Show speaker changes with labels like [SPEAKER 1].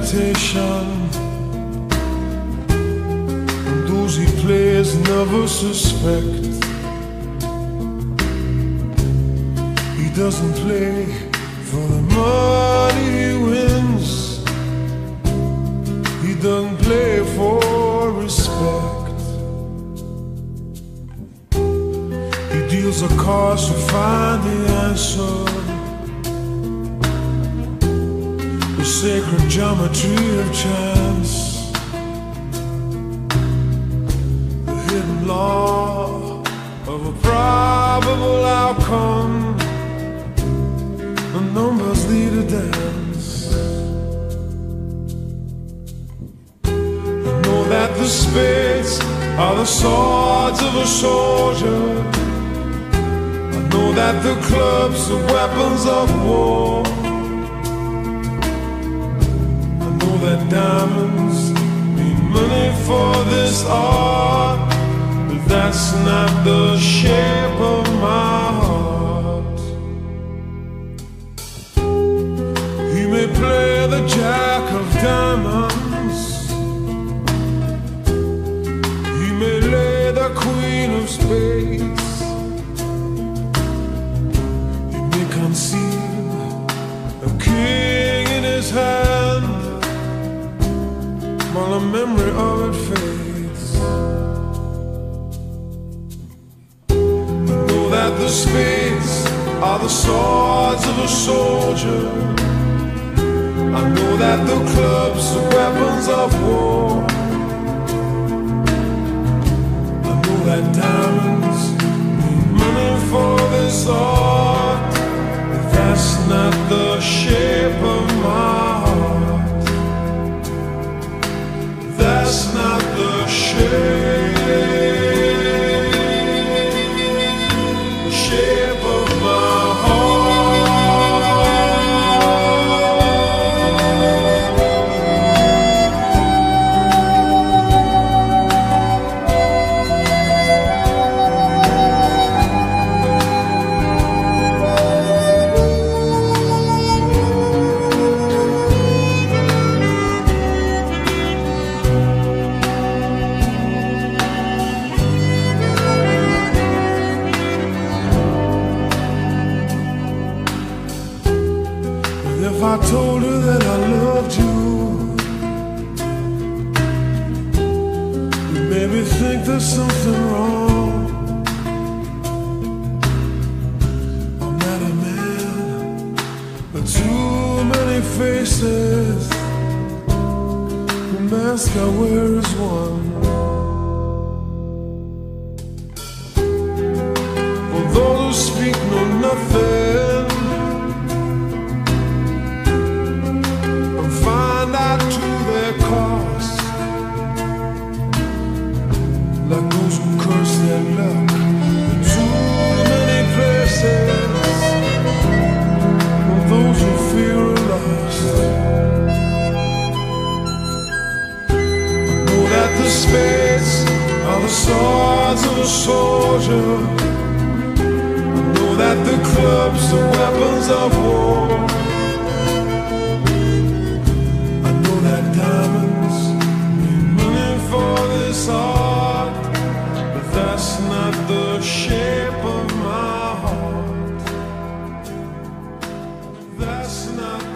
[SPEAKER 1] meditation, and those he plays never suspect. He doesn't play for the money he wins, he doesn't play for respect. He deals the cards to find the answer, the sacred geometry of chance, the hidden law of a probable outcome. The numbers lead a dance. I know that the spades are the swords of a soldier. I know that the clubs are weapons of war. I know that diamonds mean money for this art, but that's not the shape of my heart. He may play the jack of diamonds, he may lay the queen of spades, he may conceal a king in his hand while the memory of it fades. I know that the spades are the swords of a soldier. I know that the clubs are weapons of war. I know that diamonds need money for this art, but that's not the shape of my heart. That's not the shape of my heart. If I told her that I loved you, you made me think there's something wrong. I'm not a man with too many faces, the mask I wear is one. For those who speak know nothing, like those who curse their luck in too many places, or those who feel lost. I know that the spades are the swords of a soldier. I know that the clubs are weapons of war. I know that diamonds mean money for this art, but that's not the shape of my heart. That's not